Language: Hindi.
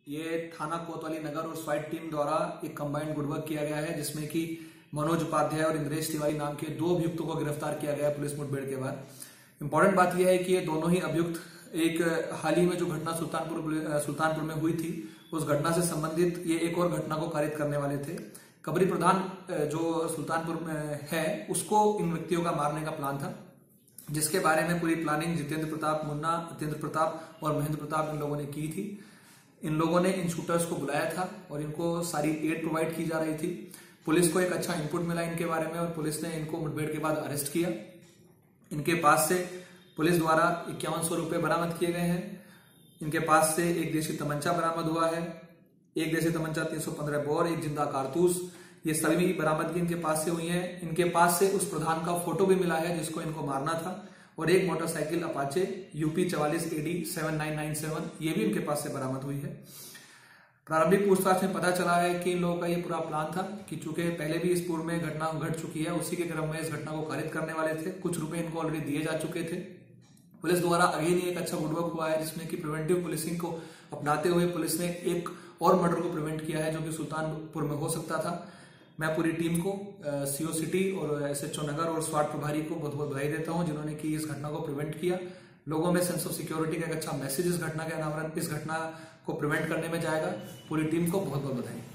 ये थाना कोतवाली नगर और स्वाइट टीम द्वारा एक कंबाइंड गुडवर्क किया गया है, जिसमें कि मनोज उपाध्याय और इंद्रेश तिवारी नाम के दो अभियुक्तों को गिरफ्तार किया गया पुलिस मुठभेड़ के बाद। इंपॉर्टेंट बात यह है कि ये दोनों ही अभियुक्त एक हाल ही में जो घटना सुल्तानपुर में हुई थी, उस घटना से संबंधित ये एक और घटना को कारित करने वाले थे। कबरी प्रधान जो सुल्तानपुर में है, उसको इन व्यक्तियों का मारने का प्लान था, जिसके बारे में पूरी प्लानिंग जितेंद्र प्रताप, मुन्ना, जितेंद्र प्रताप और महेंद्र प्रताप इन लोगों ने की थी। इन लोगों ने इन शूटर्स को बुलाया था और इनको सारी एड प्रोवाइड की जा रही थी। पुलिस को एक अच्छा इनपुट मिला इनके बारे में और पुलिस ने इनको मुठभेड़ के बाद अरेस्ट किया। इनके पास से पुलिस द्वारा 5100 रुपए बरामद किए गए हैं। इनके पास से एक देशी तमंचा बरामद हुआ है, एक देशी तमंचा, 315 बोर, एक जिंदा कारतूस, ये सभी बरामदगी इनके पास से हुई है। इनके पास से उस प्रधान का फोटो भी मिला है जिसको इनको मारना था, और एक मोटरसाइकिल अपाचे यूपी 44 AD 7997, ये भी इनके पास से बरामद हुई है। प्रारंभिक पूछताछ में पता चला है कि इन लोगों का ये पूरा प्लान था कि चूंकि पहले भी इस पूर्व में घटना घट चुकी है, उसी के क्रम में इस घटना को कारित करने वाले थे। कुछ रुपए इनको ऑलरेडी दिए जा चुके थे। पुलिस द्वारा अगेन एक अच्छा गुडवर्क हुआ है, जिसमें कि प्रिवेंटिव पुलिसिंग को अपनाते हुए पुलिस ने एक और मर्डर को प्रिवेंट किया है जो कि सुल्तानपुर में हो सकता था। मैं पूरी टीम को, CO सिटी और SHO नगर और स्वाट प्रभारी को बहुत बहुत बधाई देता हूं, जिन्होंने कि इस घटना को प्रिवेंट किया। लोगों में सेंस ऑफ सिक्योरिटी का एक अच्छा मैसेज इस घटना के अनावरण, इस घटना को प्रिवेंट करने में जाएगा। पूरी टीम को बहुत बहुत बधाई।